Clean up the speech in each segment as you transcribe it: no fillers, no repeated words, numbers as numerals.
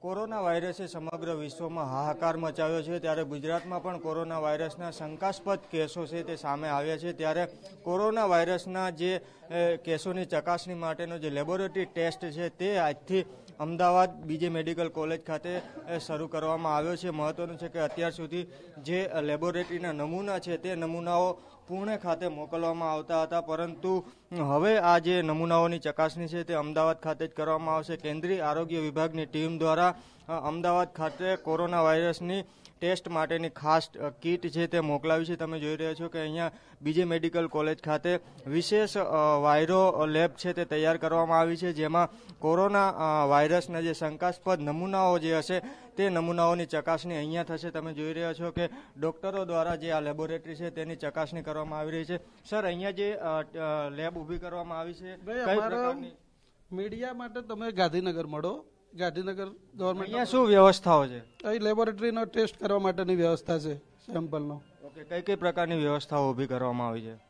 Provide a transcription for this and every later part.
Corona વાયરસે સમગ્ર વિશ્વમાં હાહાકાર મચાવ્યો છે, ત્યારે ગુજરાતમાં પણ કોરોના વાયરસના શંકાસ્પદ કેસો છે તે સામે આવ્યા છે। ત્યારે કોરોના વાયરસના જે કેસોની ચકાસણી માટેનો જે લેબોરેટરી ટેસ્ટ છે તે આજથી અમદાવાદ બીજે મેડિકલ કોલેજ ખાતે શરૂ કરવામાં આવ્યો છે। મહત્વનું છે કે અત્યાર સુધી જે લેબોરેટરીના નમૂના છે તે નમૂનાઓ પુણે ખાતે મોકલવામાં આવતા હતા, પરંતુ હવે આ જે નમૂનાઓની ચકાસણી છે તે અમદાવાદ ખાતે જ કરવામાં આવશે। કેન્દ્રીય આરોગ્ય વિભાગની ટીમ દ્વારા અમદાવાદ ખાતે કોરોના વાયરસની ટેસ્ટ માટેની ખાસ કીટ છે તે મોકલાવી છે। તમે જોઈ રહ્યા છો કે અહીંયા બીજે મેડિકલ કોલેજ ખાતે વિશેષ વાયરો લેબ છે તે તૈયાર કરવામાં આવી છે, જેમાં કોરોના વાયરસના જે શંકાસ્પદ નમૂનાઓ જે હશે તે નમૂનાઓની ચકાસણી અહીંયા થશે। તમે જોઈ રહ્યા છો કે ડોક્ટરો દ્વારા જે આ લેબોરેટરી છે તેની ચકાસણી કરવામાં આવી રહી છે। સર, અહીંયા જે લેબ ઊભી કરવામાં આવી છે કઈ પ્રકારની? મીડિયા માટે તમે ગાંધીનગર મળો। ગાંધીનગર ગવર્મેન્ટ અહીંયા શું વ્યવસ્થાઓ છે? અહીં લેબોરેટરીનો ટેસ્ટ કરવા માટેની વ્યવસ્થા છે, સેમ્પલનો। ઓકે, કઈ પ્રકારની વ્યવસ્થાઓ ઊભી કરવામાં આવી છે?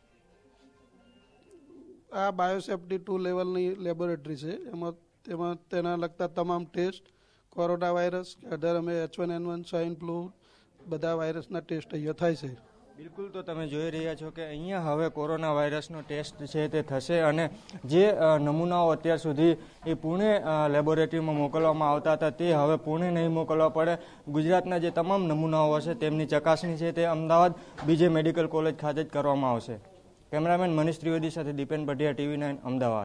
આ બાયોસેફ્ટી 2 લેવલની લેબોરેટરી છે, તેમાં તેના લગતા તમામ ટેસ્ટ, કોરોના વાયરસ, અમે H1N1 સ્વાઇન ફ્લૂ બધા વાયરસના ટેસ્ટ અહીંયા થાય છે। બિલકુલ, તો તમે જોઈ રહ્યા છો કે અહીંયા હવે કોરોના વાયરસનો ટેસ્ટ છે તે થશે, અને જે નમૂનાઓ અત્યાર સુધી એ પુણે લેબોરેટરીમાં મોકલવામાં આવતા હતા તે હવે પુણે નહીં મોકલવા પડે। ગુજરાતના જે તમામ નમૂનાઓ હશે તેમની ચકાસણી છે તે અમદાવાદ બીજે મેડિકલ કોલેજ ખાતે જ કરવામાં આવશે। કેમેરામેન મનીષ ત્રિવેદી સાથે દીપેન પઢિયા, TV9 અમદાવાદ।